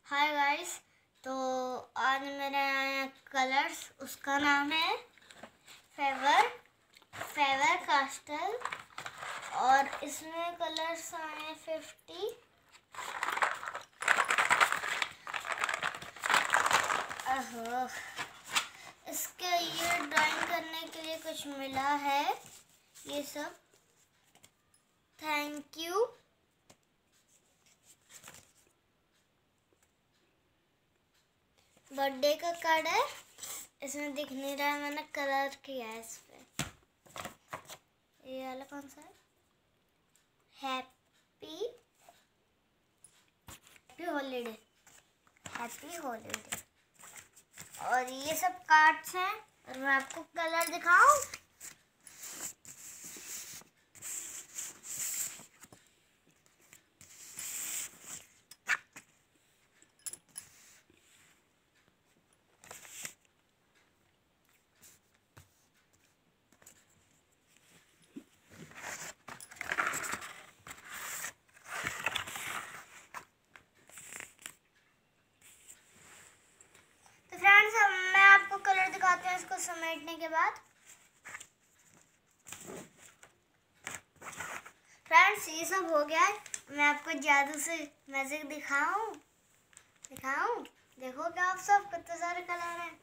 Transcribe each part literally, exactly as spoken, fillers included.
Hi guys. तो आज मेरे यहाँ कलर्स, उसका नाम है फेवर फेवर कास्टल और इसमें कलर्स आए फिफ्टी। ओहो, इसके ये ड्राइंग करने के लिए कुछ मिला है, ये सब। Thank you. बर्थडे का कार्ड है, इसमें दिख नहीं रहा है, मैंने कलर किया है इस पे। ये वाला कौन सा है? Happy happy holiday, happy holiday. और ये सब कार्ड्स हैं और मैं आपको कलर दिखाऊं। दिखाते हैं इसको समेटने के बाद। फ्रेंड्स, ये सब हो गया है। मैं आपको जादू से मैजिक दिखाऊं दिखाऊं देखो क्या आप सब, कितने सारे कलर हैं।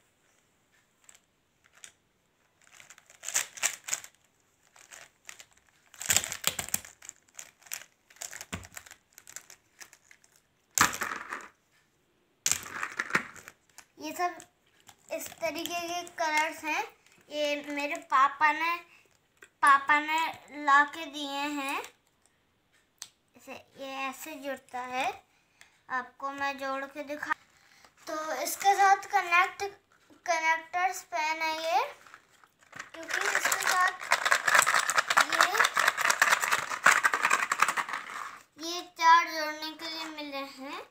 ये सब इस तरीके के कलर्स हैं। ये मेरे पापा ने पापा ने ला के दिए हैं। इसे ये ऐसे जुड़ता है, आपको मैं जोड़ के दिखा। तो इसके साथ कनेक्ट कनेक्टर्स पेन है ये, क्योंकि इसके साथ ये ये चार जोड़ने के लिए मिले हैं।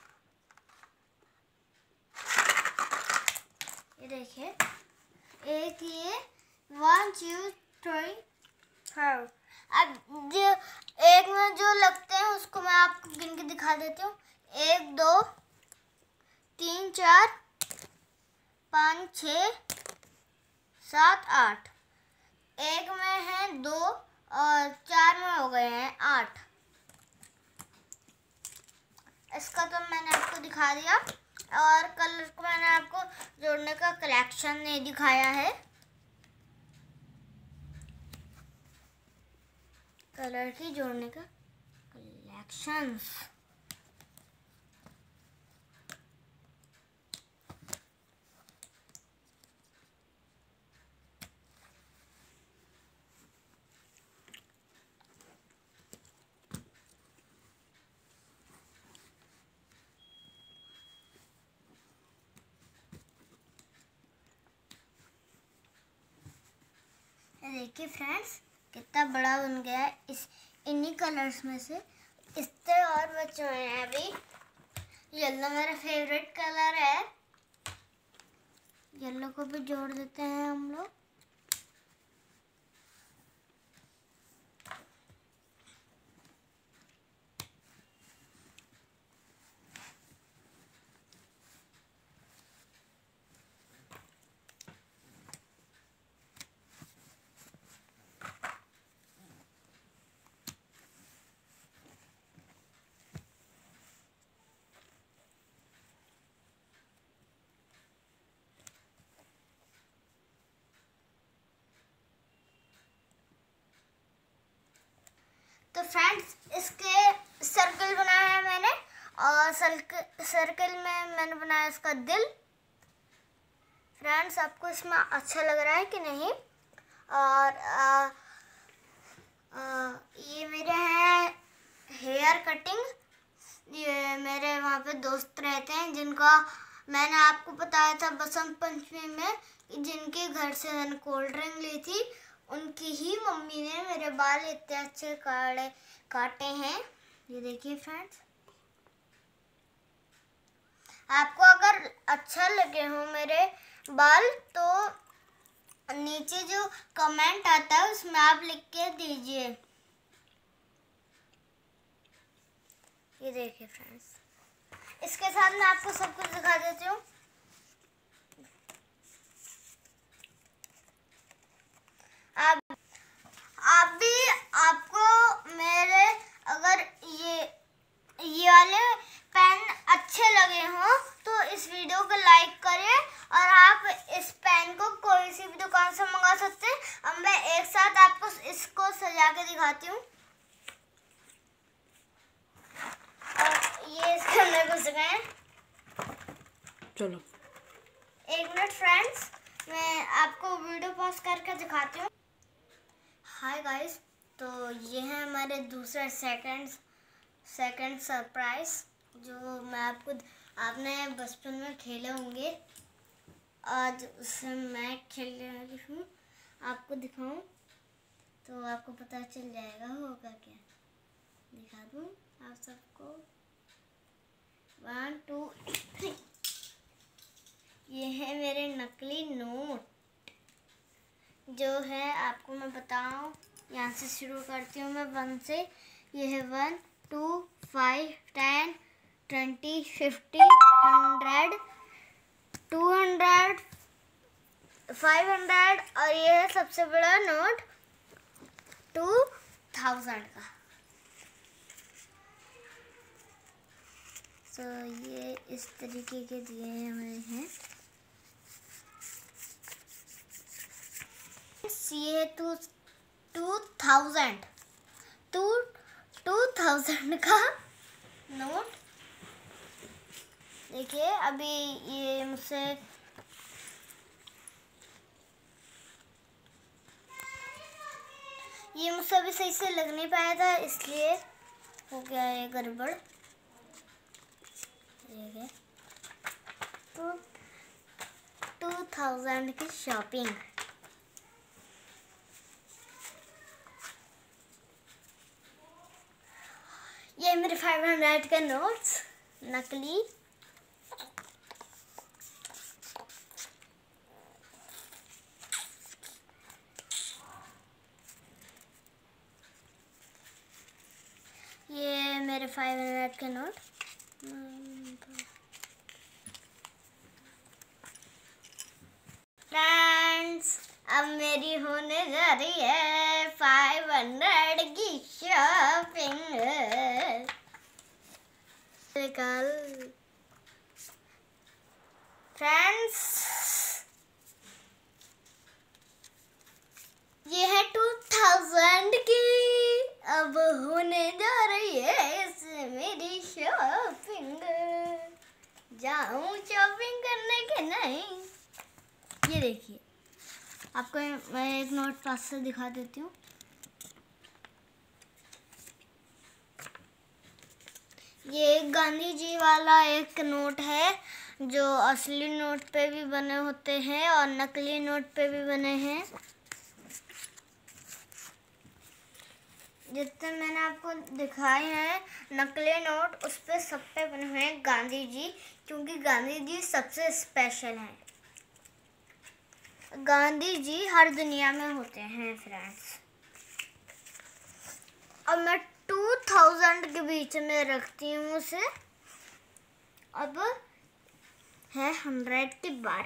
ये देखिए, एक ये वन टू थ्री फोर। अब जो एक में जो लगते हैं उसको मैं आपको गिन के दिखा देती हूँ। एक, दो, तीन, चार, पाँच, छः, सात, आठ। एक में है दो और चार में हो गए हैं आठ। इसका तो मैंने आपको दिखा दिया। और कलर को मैंने आपको जोड़ने का कलेक्शन नहीं दिखाया है। कलर की जोड़ने का कलेक्शंस। देखिए फ्रेंड्स, कितना बड़ा बन गया है। इस इन्हीं कलर्स में से इससे और बचे हुए हैं अभी। येलो मेरा फेवरेट कलर है, येलो को भी जोड़ देते हैं हम लोग। तो फ्रेंड्स, इसके सर्कल बनाया है मैंने, और सर्कल सर्कल में मैंने बनाया इसका दिल। फ्रेंड्स, आपको इसमें अच्छा लग रहा है कि नहीं? और आ, आ, ये मेरे हैं हेयर कटिंग। ये मेरे वहाँ पे दोस्त रहते हैं जिनका मैंने आपको बताया था बसंत पंचमी में, जिनके घर से मैंने कोल्ड ड्रिंक ली थी, उनकी ही मम्मी ने मेरे बाल इतने अच्छे काटे काटे हैं। ये देखिए फ्रेंड्स, आपको अगर अच्छा लगे हो मेरे बाल तो नीचे जो कमेंट आता है उसमें आप लिख के दीजिए। ये देखिए फ्रेंड्स, इसके साथ मैं आपको सब कुछ दिखा देती हूँ। आप आप भी आपको मेरे अगर ये ये वाले पेन अच्छे लगे हों तो इस वीडियो को लाइक करें और आप इस पेन को कोई सी भी दुकान से मंगा सकते हैं। अब मैं एक साथ आपको इसको सजा के दिखाती हूँ। और ये इसके अंदर घुस गए हैं। चलो एक मिनट फ्रेंड्स, मैं आपको वीडियो पॉज करके दिखाती हूँ। हाय गाइस, तो ये है हमारे दूसरा सेकंड सेकंड सरप्राइज जो मैं आपको आपने बचपन में खेले होंगे। आज उससे मैं खेलने वाली हूँ, आपको दिखाऊं तो आपको पता चल जाएगा होगा क्या। दिखा दूँ आप सबको। One two three. ये है मेरे नकली नोट जो है, आपको मैं बताऊं, यहाँ से शुरू करती हूँ मैं वन से। ये है one two five ten twenty fifty hundred two hundred five hundred और ये है सबसे बड़ा नोट टू थाउजेंड का। तो ये इस तरीके के दिए हुए हैं। ये two two thousand two two thousand का नोट। देखिए अभी ये मुझसे ये मुझसे अभी सही से लग नहीं पाया था, इसलिए हो गया ये गड़बड़। देखिए टू टू थाउजेंड की शॉपिंग। ये मेरे फाइव हंड्रेड के नोट्स नकली। ये मेरे फाइव हंड्रेड के नोट। फ्रेंड्स, अब मेरी होने जा रही है फाइव हंड्रेड की शॉपिंग। कल फ्रेंड्स, ये है टू थाउजेंड की, अब होने जा रही है इससे मेरी शॉपिंग। जाऊं शॉपिंग करने के नहीं। ये देखिए, आपको मैं एक नोट पास से दिखा देती हूँ। ये गांधी जी वाला एक नोट है जो असली नोट पे भी बने होते हैं और नकली नोट पे भी बने हैं। जितने मैंने आपको दिखाए हैं नकली नोट, उस पे सब पे बने हुए हैं गांधी जी, क्योंकि गांधी जी सबसे स्पेशल हैं। गांधी जी हर दुनिया में होते हैं फ्रेंड्स। अब मैं टू थाउजेंड के बीच में रखती हूँ उसे। अब है हंड्रेड की बार।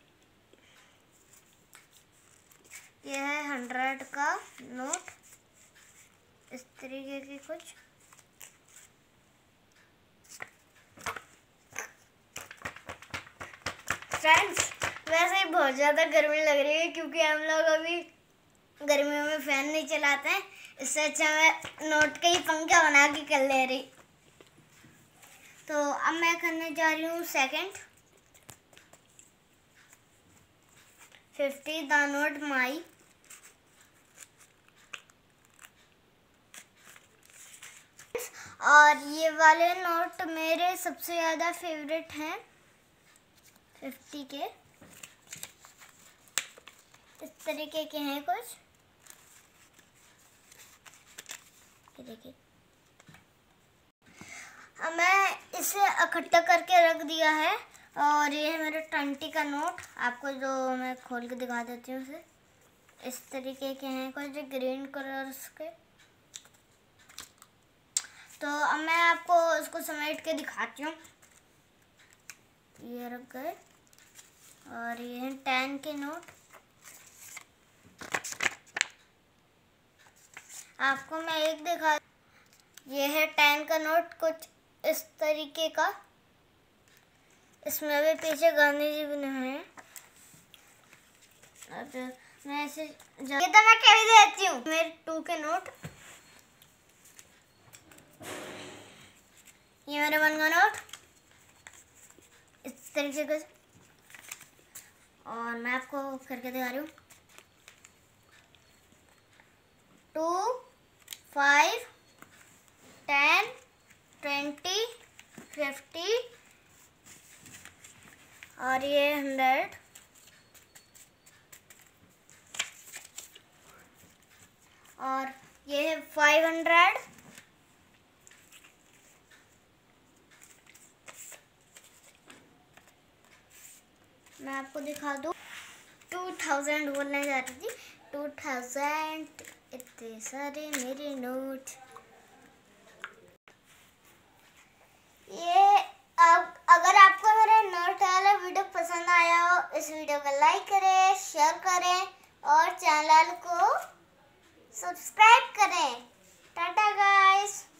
यह है हंड्रेड का नोट, इस तरीके की कुछ। फ्रेंड्स, वैसे ही बहुत ज़्यादा गर्मी लग रही है क्योंकि हम लोग अभी गर्मियों में फैन नहीं चलाते हैं। इससे अच्छा मैं नोट का ही पंखा बना के कर ले रही। तो अब मैं करने जा रही हूँ second fifty the note my. और ये वाले नोट मेरे सबसे ज़्यादा फेवरेट हैं फिफ्टी के। इस तरीके के हैं कुछ, देखिए। अब मैं इसे इकट्ठा करके रख दिया है और ये है मेरा ट्वेंटी का नोट। आपको जो मैं खोल के दिखा देती हूँ उसे। इस तरीके के हैं कुछ ग्रीन कलर्स के। तो अब मैं आपको इसको समेट के दिखाती हूँ। ये रख गए। और ये हैं टेन के नोट। आपको मैं एक दिखा, ये है टेन का नोट, कुछ इस तरीके का। इसमें भी पीछे गांधी जी बने हुए हैं। अब मैं ऐसे ये तो मैं कह ही देती हूँ। मेरे टू के नोट, ये मेरे वन का नोट इस तरीके का। और मैं आपको करके दिखा रही हूँ। Two, five, ten, twenty, fifty और ये हंड्रेड। और ये है फाइव हंड्रेड। मैं आपको दिखा दूँ, टू थाउजेंड बोलने जा रही थी। टू थाउजेंड, इतने सारे मेरे नोट। ये अब अगर आपको मेरा नोट वाला वीडियो पसंद आया हो, इस वीडियो को लाइक करें, शेयर करें और चैनल को सब्सक्राइब करें। Tata guys.